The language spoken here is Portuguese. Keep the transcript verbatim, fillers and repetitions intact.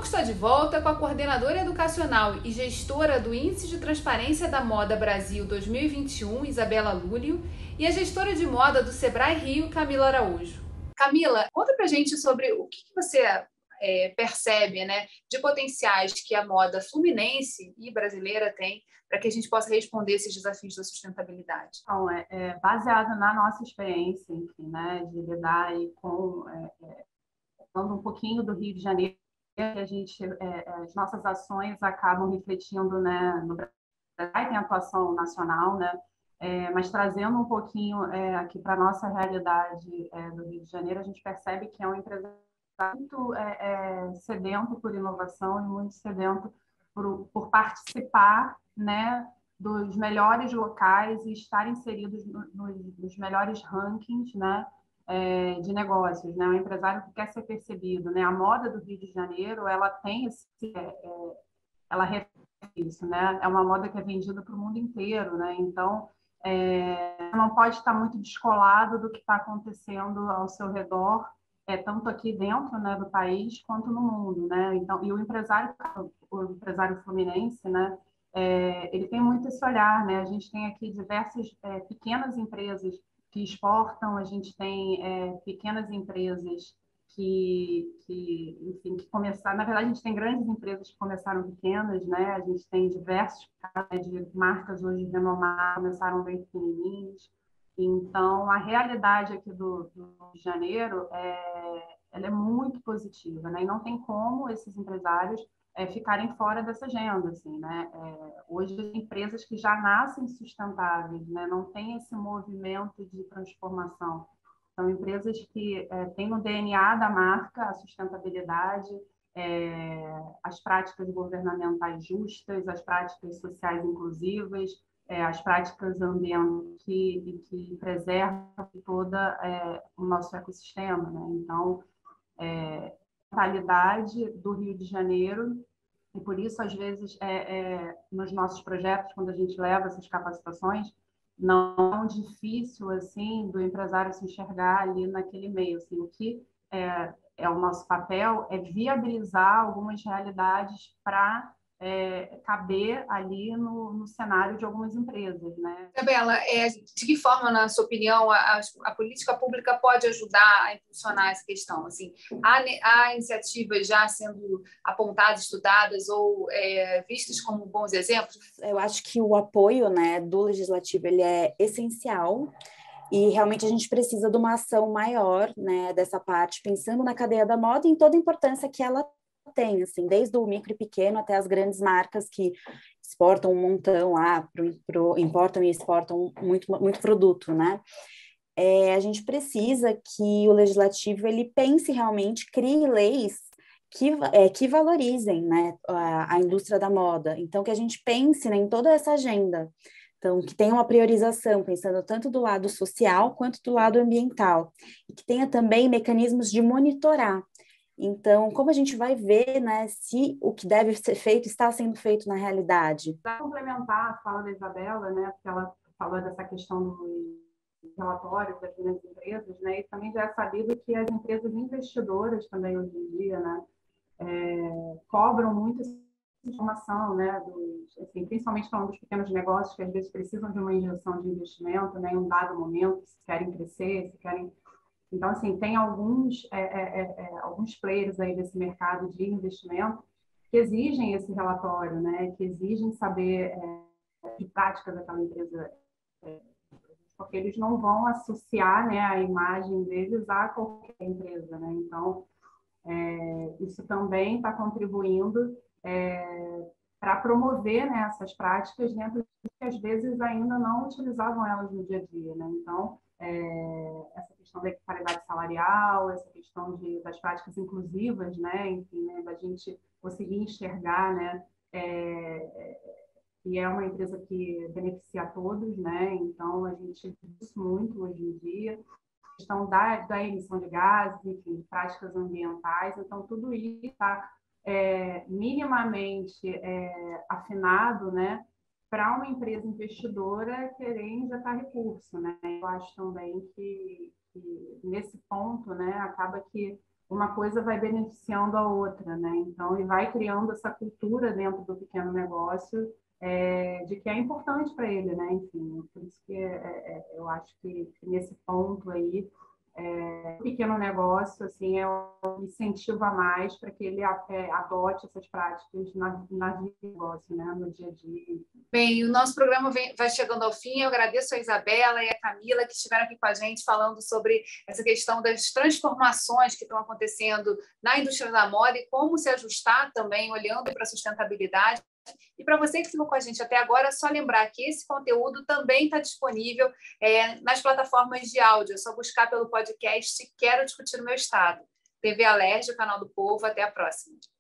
está de volta com a coordenadora educacional e gestora do Índice de Transparência da Moda Brasil dois mil e vinte e um, Isabela Lúlio, e a gestora de moda do Sebrae Rio, Camila Araújo. Camila, conta pra gente sobre o que você é, percebe, né, de potenciais que a moda fluminense e brasileira tem para que a gente possa responder esses desafios da sustentabilidade. Então, é, é baseado na nossa experiência, enfim, né, de lidar aí com, é, é, falando um pouquinho do Rio de Janeiro, a gente, é, as nossas ações acabam refletindo, né, no Brasil, tem atuação nacional, né, é, mas trazendo um pouquinho é, aqui para a nossa realidade é, do Rio de Janeiro, a gente percebe que é uma empresa muito é, é, sedento por inovação e muito sedento por, por participar, né, dos melhores locais e estar inseridos no, nos, nos melhores rankings, né, é, de negócios, né, um empresário que quer ser percebido, né, a moda do Rio de Janeiro, ela tem esse, é, é, ela reflete isso, né, é uma moda que é vendida para o mundo inteiro, né, então é, não pode estar muito descolado do que está acontecendo ao seu redor, é, tanto aqui dentro, né, do país quanto no mundo, né, então, e o empresário, o empresário fluminense, né, é, ele tem muito esse olhar, né, a gente tem aqui diversas é, pequenas empresas que exportam, a gente tem é, pequenas empresas que, que, enfim, que começaram, na verdade a gente tem grandes empresas que começaram pequenas, né, a gente tem diversos casos de marcas hoje renomadas, começaram bem pequenininhos, então a realidade aqui do, do Rio de Janeiro é, ela é muito positiva, né, e não tem como esses empresários é, ficarem fora dessa agenda, assim, né? É, hoje, empresas que já nascem sustentáveis, né? Não tem esse movimento de transformação. São empresas que é, têm no D N A da marca a sustentabilidade, é, as práticas governamentais justas, as práticas sociais inclusivas, é, as práticas ambientais que, que preservam todo é, o nosso ecossistema, né? Então, é, mentalidade do Rio de Janeiro, e por isso, às vezes, é, é, nos nossos projetos, quando a gente leva essas capacitações, não é tão difícil assim do empresário se enxergar ali naquele meio. Assim, o que é, é o nosso papel é viabilizar algumas realidades para é, caber ali no, no cenário de algumas empresas, né? Isabela, é, de que forma, na sua opinião, a, a política pública pode ajudar a impulsionar essa questão? Assim, há, há iniciativas já sendo apontadas, estudadas ou é, vistas como bons exemplos? Eu acho que o apoio, né, do legislativo ele é essencial e realmente a gente precisa de uma ação maior, né, dessa parte, pensando na cadeia da moda e em toda a importância que ela tem, assim, desde o micro e pequeno até as grandes marcas que exportam um montão lá, pro, pro, importam e exportam muito, muito produto, né? É, a gente precisa que o legislativo ele pense realmente, crie leis que, é, que valorizem, né, a, a indústria da moda. Então, que a gente pense, né, em toda essa agenda. Então, que tenha uma priorização, pensando tanto do lado social quanto do lado ambiental. E que tenha também mecanismos de monitorar. Então, como a gente vai ver, né, se o que deve ser feito está sendo feito na realidade? Para complementar a fala da Isabela, né, porque ela falou dessa questão do relatório das grandes empresas, né, e também já é sabido que as empresas investidoras também hoje em dia, né, é, cobram muito essa informação, né, dos, assim, principalmente falando dos pequenos negócios que às vezes precisam de uma injeção de investimento, né, em um dado momento, se querem crescer, se querem. Então, assim, tem alguns, é, é, é, alguns players aí desse mercado de investimento que exigem esse relatório, né, que exigem saber é, de prática daquela empresa, é, porque eles não vão associar, né, a imagem deles a qualquer empresa, né, então é, isso também está contribuindo é, para promover, né, essas práticas dentro de que às vezes ainda não utilizavam elas no dia a dia, né, então é, essa questão da equiparidade salarial, essa questão de, das práticas inclusivas, né, enfim, né, da gente conseguir enxergar, né, é, e é uma empresa que beneficia a todos, né? Então a gente vê isso muito hoje em dia, a questão da, da emissão de gases, enfim, de práticas ambientais. Então tudo isso está é, minimamente é, afinado, né? Para uma empresa investidora querer injetar recurso, né? Eu acho também que, que nesse ponto, né? Acaba que uma coisa vai beneficiando a outra, né? Então, e vai criando essa cultura dentro do pequeno negócio é, de que é importante para ele, né? Enfim, por isso que é, é, eu acho que nesse ponto aí, é, o pequeno negócio, assim, é um incentivo a mais para que ele é, adote essas práticas na, na vida do negócio, né? No dia a dia. Bem, o nosso programa vem, vai chegando ao fim. Eu agradeço a Isabela e a Camila que estiveram aqui com a gente falando sobre essa questão das transformações que estão acontecendo na indústria da moda e como se ajustar também, olhando para a sustentabilidade. E para você que ficou com a gente até agora, é só lembrar que esse conteúdo também está disponível é, nas plataformas de áudio. É só buscar pelo podcast Quero Discutir o Meu Estado. T V Alerj, o canal do Povo. Até a próxima.